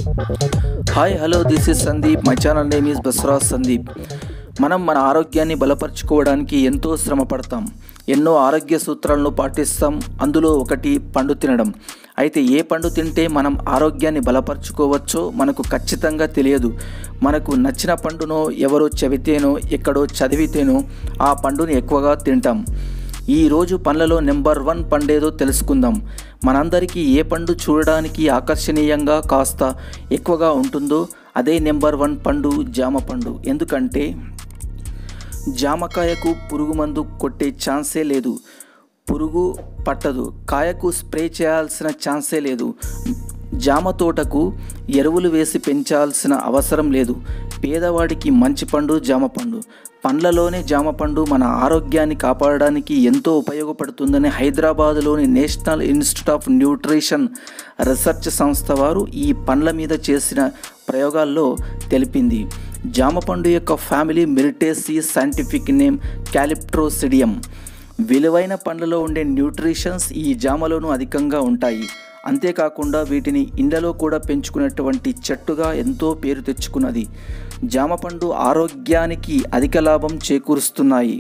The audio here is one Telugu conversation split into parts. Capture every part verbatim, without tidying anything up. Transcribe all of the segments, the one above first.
Hi hello this is Sandeep. My channel name is Basraj Sandeep. మనం మన ఆరోగ్యాన్ని బలపరుచుకోవడానికి ఎంతో శ్రమ పడతాం, ఎన్నో ఆరోగ్య సూత్రాలను పాటిస్తాం. అందులో ఒకటి పండు తినడం. అయితే ఏ పండు తింటే మనం ఆరోగ్యాన్ని బలపరుచుకోవచ్చో మనకు ఖచ్చితంగా తెలియదు. మనకు నచ్చిన పండునో ఎవరో చెబితేనో ఎక్కడో చదివితేనో ఆ పండుని ఎక్కువగా తింటాం. ఈరోజు పండ్లలో నెంబర్ వన్ పండేదో తెలుసుకుందాం. మనందరికీ ఏ పండు చూడడానికి ఆకర్షణీయంగా కాస్త ఎక్కువగా ఉంటుందో అదే నెంబర్ వన్ పండు జామ పండు. ఎందుకంటే జామకాయకు పురుగు మందు కొట్టే ఛాన్సే లేదు, పురుగు పట్టదు, కాయకు స్ప్రే చేయాల్సిన ఛాన్సే లేదు, జామ తోటకు ఎరువులు వేసి పెంచాల్సిన అవసరం లేదు. పేదవాడికి మంచి పండు జామ పండు. పండ్లలోనే జామ పండు మన ఆరోగ్యాన్ని కాపాడడానికి ఎంతో ఉపయోగపడుతుందని హైదరాబాదులోని National Institute of Nutrition research సంస్థ వారు ఈ పండ్ల మీద చేసిన ప్రయోగాల్లో తెలిపింది. జామ పండు యొక్క ఫ్యామిలీ మిరిటేసి, సైంటిఫిక్ నేమ్ క్యాలిప్ట్రోసిడియం. విలువైన పండ్లలో ఉండే న్యూట్రిషన్స్ ఈ జామలోనూ అధికంగా ఉంటాయి. అంతేకాకుండా వీటిని ఇండ్లలో కూడా పెంచుకునేటువంటి చెట్టుగా ఎంతో పేరు తెచ్చుకున్నది. జామ పండు ఆరోగ్యానికి అధిక లాభం చేకూరుస్తున్నాయి.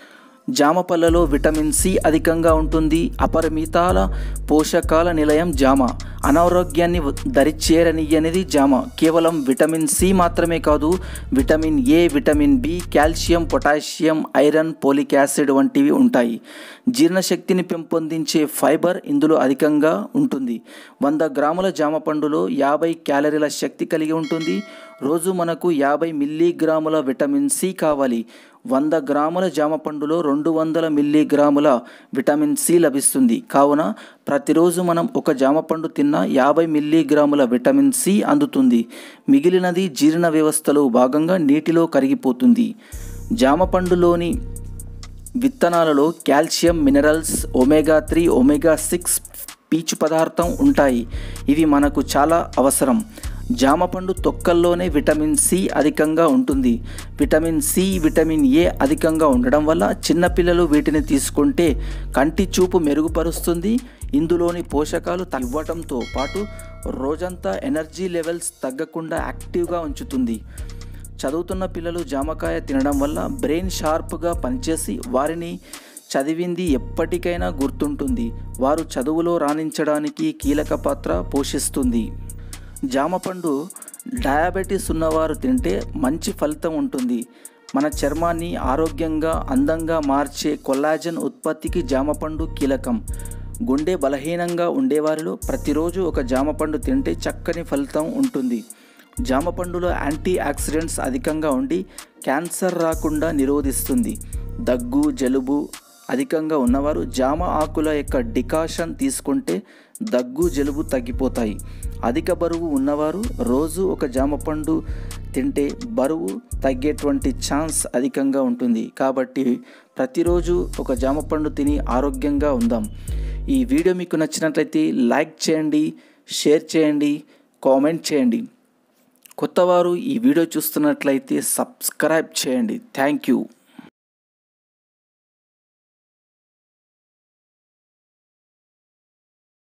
జామ పళ్ళలో విటమిన్ సి అధికంగా ఉంటుంది. అపరిమితాల పోషకాల నిలయం జామ. అనారోగ్యాన్ని దరిచేరనియనిది జామ. కేవలం విటమిన్ సి మాత్రమే కాదు, vitamin A, vitamin B, calcium, potassium, iron, folic acid వంటివి ఉంటాయి. జీర్ణశక్తిని పెంపొందించే ఫైబర్ ఇందులో అధికంగా ఉంటుంది. వంద గ్రాముల జామ పండులో యాభై క్యాలరీల శక్తి కలిగి ఉంటుంది. రోజు మనకు యాభై మిల్లీగ్రాముల విటమిన్ సి కావాలి. వంద గ్రాముల జామ పండులో రెండు వందల మిల్లీగ్రాముల విటమిన్ సి లభిస్తుంది. కావున ప్రతిరోజు మనం ఒక జామ పండు తిన్నా యాభై మిల్లీగ్రాముల విటమిన్ సి అందుతుంది. మిగిలినది జీర్ణ వ్యవస్థలో భాగంగా నీటిలో కరిగిపోతుంది. జామ పండులోని విత్తనాలలో calcium, minerals, omega three, omega six పీచు పదార్థం ఉంటాయి. ఇవి మనకు చాలా అవసరం. జామ పండు తొక్కల్లోనే విటమిన్ సి అధికంగా ఉంటుంది. విటమిన్ సి, విటమిన్ ఏ అధికంగా ఉండడం వల్ల చిన్నపిల్లలు వీటిని తీసుకుంటే కంటి చూపు మెరుగుపరుస్తుంది. ఇందులోని పోషకాలు ఇవ్వడంతో పాటు రోజంతా ఎనర్జీ లెవెల్స్ తగ్గకుండా యాక్టివ్గా ఉంచుతుంది. చదువుతున్న పిల్లలు జామకాయ తినడం వల్ల బ్రెయిన్ షార్ప్గా పనిచేసి వారిని చదివింది ఎప్పటికైనా గుర్తుంటుంది. వారు చదువులో రాణించడానికి కీలక పాత్ర పోషిస్తుంది. జామ పండు డయాబెటీస్ ఉన్నవారు తింటే మంచి ఫలితం ఉంటుంది. మన చర్మాన్ని ఆరోగ్యంగా, అందంగా మార్చే కొల్లాజన్ ఉత్పత్తికి జామ పండు కీలకం. గుండె బలహీనంగా ఉండేవారిలో ప్రతిరోజు ఒక జామ పండు తింటే చక్కని ఫలితం ఉంటుంది. జామ పండులో యాంటీ ఆక్సిడెంట్స్ అధికంగా ఉండి క్యాన్సర్ రాకుండా నిరోధిస్తుంది. దగ్గు, జలుబు అధికంగా ఉన్నవారు జామ ఆకుల యొక్క డికాషన్ తీసుకుంటే దగ్గు, జలుబు తగ్గిపోతాయి. అధిక బరువు ఉన్నవారు రోజు ఒక జామ పండు తింటే బరువు తగ్గేటువంటి ఛాన్స్ అధికంగా ఉంటుంది. కాబట్టి ప్రతిరోజు ఒక జామ పండు తిని ఆరోగ్యంగా ఉందాం. ఈ వీడియో మీకు నచ్చినట్లయితే లైక్ చేయండి, షేర్ చేయండి, కామెంట్ చేయండి. కొత్తవారు ఈ వీడియో చూస్తున్నట్లయితే సబ్స్క్రైబ్ చేయండి. Thank you.